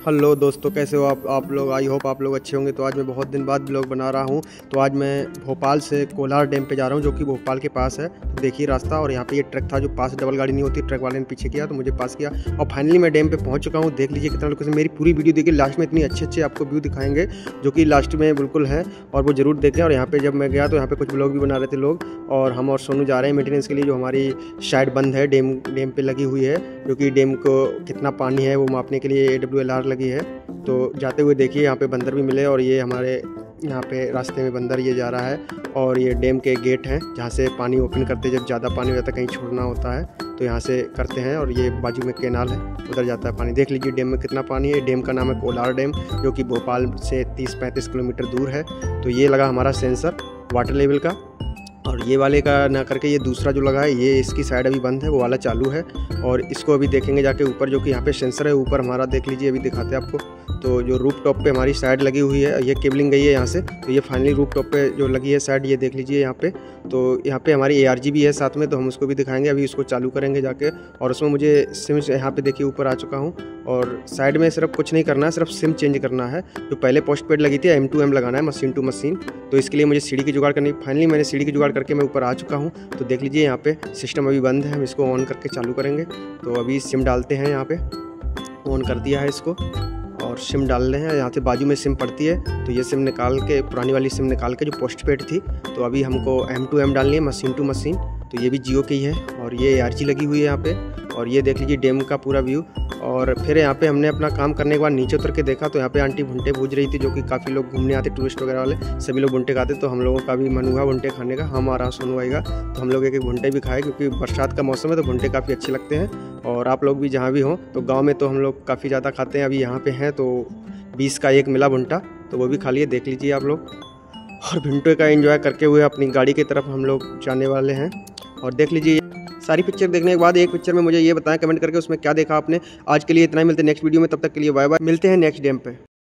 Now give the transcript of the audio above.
Hello दोस्तों, कैसे हो आप लोग। आई होप आप लोग अच्छे होंगे। तो आज मैं बहुत दिन बाद ब्लॉग बना रहा हूं। तो आज मैं भोपाल से कोलार डैम पे जा रहा हूं, जो कि भोपाल के पास है। तो देखिए रास्ता, और यहां पे ये ट्रक था जो पास, डबल गाड़ी नहीं होती, ट्रक वाले ने पीछे किया तो मुझे पास किया। और फाइनली मैं डैम पे पहुंच चुका हूं। देख लीजिए कितना लोकेशन। मेरी पूरी वीडियो देखिए, लास्ट में इतनी अच्छे आपको व्यू दिखाएंगे जो कि लास्ट में बिल्कुल है, और वो जरूर देखें। और यहाँ पे जब मैं गया तो यहाँ पे कुछ ब्लॉग भी बना रहे थे लोग, और हम और सोनू जा रहे हैं मेंटेनेंस के लिए। जो हमारी शायद बंद है, डैम पे लगी हुई है, जो कि डैम को कितना पानी है वो मापने के लिए AWLR लगी है। तो जाते हुए देखिए यहाँ पे बंदर भी मिले, और ये हमारे यहाँ पे रास्ते में बंदर ये जा रहा है। और ये डैम के गेट हैं जहाँ से पानी ओपन करते, जब ज़्यादा पानी हो जाता है कहीं छोड़ना होता है तो यहाँ से करते हैं। और ये बाजू में कैनाल है, उधर जाता है पानी। देख लीजिए डैम में कितना पानी है। डैम का नाम है कोलार डैम, जो कि भोपाल से 30-35 किलोमीटर दूर है। तो ये लगा हमारा सेंसर वाटर लेवल का, और ये वाले का ना करके ये दूसरा जो लगा है, ये इसकी साइड अभी बंद है, वो वाला चालू है। और इसको अभी देखेंगे जाके ऊपर, जो कि यहाँ पे सेंसर है ऊपर हमारा। देख लीजिए अभी दिखाते हैं आपको। तो जो रूफ टॉप पे हमारी साइड लगी हुई है, ये केबलिंग गई है यहाँ से। तो ये फाइनली रूफ टॉप पे जो लगी है साइड, ये देख लीजिए यहाँ पे। तो यहाँ पे हमारी ARG भी है साथ में, तो हम उसको भी दिखाएंगे। अभी उसको चालू करेंगे जाके। और उसमें मुझे सिम यहाँ पे देखिए ऊपर आ चुका हूँ, और साइड में सिर्फ कुछ नहीं करना है, सिर्फ सिम चेंज करना है। जो पहले पोस्ट पेड लगी थी, M2M लगाना है, मशीन टू मशीन। तो इसके लिए मुझे सीढ़ी की जुगाड़ करनी। फाइनली मैंने सीढ़ी की जुगाड़ करके मैं ऊपर आ चुका हूँ। तो देख लीजिए यहाँ पे सिस्टम अभी बंद है, हम इसको ऑन करके चालू करेंगे। तो अभी सिम डालते हैं, यहाँ पे ऑन कर दिया है इसको, और सिम डाल रहे हैं। यहाँ से बाजू में सिम पड़ती है, तो ये सिम निकाल के, पुरानी वाली सिम निकाल के, जो पोस्ट पेड थी। तो अभी हमको M2M डालनी है, मशीन टू मशीन। तो ये भी जियो की है, और ये ARG लगी हुई है यहाँ पे। और ये देख लीजिए डैम का पूरा व्यू। और फिर यहाँ पे हमने अपना काम करने के बाद नीचे उतर के देखा, तो यहाँ पे आंटी भुंटे भूज रही थी, जो कि काफ़ी लोग घूमने आते, टूरिस्ट वगैरह वाले सभी लोग भुंटे खाते। तो हम लोगों का भी मन हुआ भुंटे खाने का, हम आ रहा सोनू भाई का। तो हम लोग एक भुंटे भी खाए, क्योंकि बरसात का मौसम है तो भुंटे काफ़ी अच्छे लगते हैं। और आप लोग भी जहाँ भी हों, तो गाँव में तो हम लोग काफ़ी ज़्यादा खाते हैं। अभी यहाँ पे हैं तो 20 का एक मिला भुंटा, तो वो भी खा लिए। देख लीजिए आप लोग। और भुंटे का एंजॉय करके हुए अपनी गाड़ी की तरफ हम लोग जाने वाले हैं। और देख लीजिए सारी पिक्चर देखने के बाद एक पिक्चर में मुझे ये बताएं कमेंट करके, उसमें क्या देखा आपने। आज के लिए इतना ही, मिलते हैं नेक्स्ट वीडियो में। तब तक के लिए बाय बाय। मिलते हैं नेक्स्ट डैम पे।